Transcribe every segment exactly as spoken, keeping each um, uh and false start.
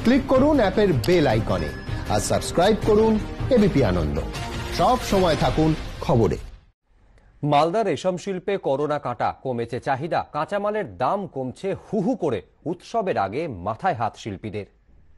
Click করুন অ্যাপের bell আইকনে আর সাবস্ক্রাইব করুন এবিপি আনন্দ। সব সময় থাকুন খবরে। মালদা রেশম শিল্পে করোনা কাটা, কমেছে চাহিদা, কাঁচামালের দাম কমছে হু হু করে। উৎসবের আগে মাথায় হাত শিল্পীদের।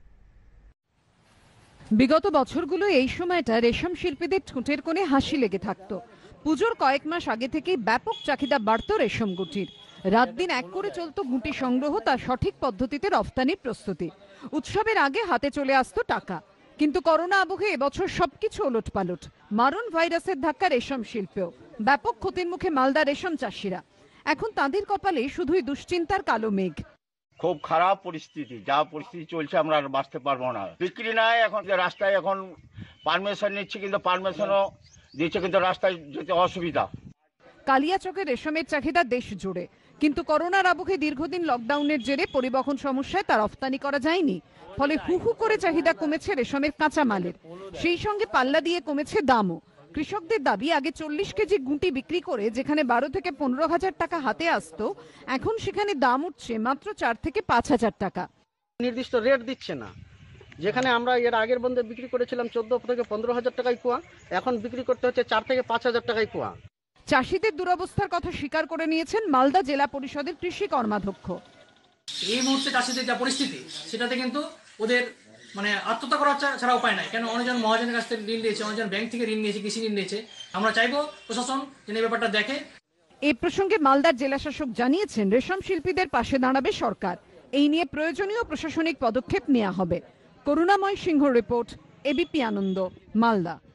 বিগত বছরগুলো এই সময়টা রেশম শিল্পীদের ঠোঁটের কোণে হাসি লেগে থাকতো। পুজোর কয়েক মাস আগে থেকেই ব্যাপক চাহিদা বাড়তো রেশম গুটির। রাত দিন এক করে চলতো গুটি সংগ্রহ, তার সঠিক পদ্ধতিতে রফতানির প্রস্তুতি। উৎসবের আগে হাতে চলে আসতো টাকা। কিন্তু করোনা আবহে এবছর সবকিছু ওলটপালট। মারণ ভাইরাসের ধাক্কা রেশম শিল্পেও। ব্যাপক ক্ষতির মুখে মালদা রেশম চাষিরা। এখন তাদের কপালে শুধুই দুশ্চিন্তার কালো মেঘ। খুব খারাপ পরিস্থিতি, যা পরিস্থিতি চলছে আমরা আর বাঁচতে পারবো না। বিক্রি নাই, এখন রাস্তায় এখন পারমিশন নিচ্ছে, কিন্তু পারমিশনও দিচ্ছে, কিন্তু রাস্তায় যেতে অসুবিধা। কালিয়াচকে রেশমের চাহিদা দেশ জুড়ে, কিন্তু করোনার আবহে দীর্ঘদিন লকডাউনের জেরে পরিবহন সমস্যায় তা রফতানি করা যায়নি। ফলে হু হু করে চাহিদা কমেছে রেশমের কাঁচামালের, সেই সঙ্গে পাল্লা দিয়ে কমেছে দামও। কৃষকদের দাবি, আগে চল্লিশ কেজি গুঁটি বিক্রি করে যেখানে বারো থেকে পনেরো হাজার টাকা হাতে আসতো, এখন সেখানে দাম উঠছে মাত্র চার থেকে পাঁচ হাজার টাকা। নির্দিষ্ট রেট দিচ্ছে না। যেখানে আমরা এর আগের বন্ধে বিক্রি করেছিলাম চোদ্দ থেকে পনেরো হাজার টাকায় কুয়া, এখন বিক্রি করতে হচ্ছে চার থেকে পাঁচ হাজার টাকায় কুয়া। চাষিদের দুরবস্থার কথা স্বীকার করে নিয়েছেন মালদা জেলা পরিষদের কৃষি কর্মাধ্যক্ষ। এই মুহূর্তে চাষিদের যা পরিস্থিতি, সেটাতে কিন্তু ওদের মানে আত্মহত্যা করার ছাড়া উপায় নাই। কেন অনেকজন মহাজনের কাছ থেকে ঋণ নিয়েছে, অনেকজন ব্যাংক থেকে ঋণ নিয়েছে, কৃষি ঋণ নিয়েছে। আমরা চাইবো প্রশাসন যেন এই ব্যাপারটা দেখে। এই প্রসঙ্গে মালদার জেলা শাসক জানিয়েছেন, রেশম শিল্পীদের পাশে দাঁড়াবে সরকার। এই নিয়ে প্রয়োজনীয় প্রশাসনিক পদক্ষেপ নেওয়া হবে। Karunamoy Singha report, ABP Ananda, Malda.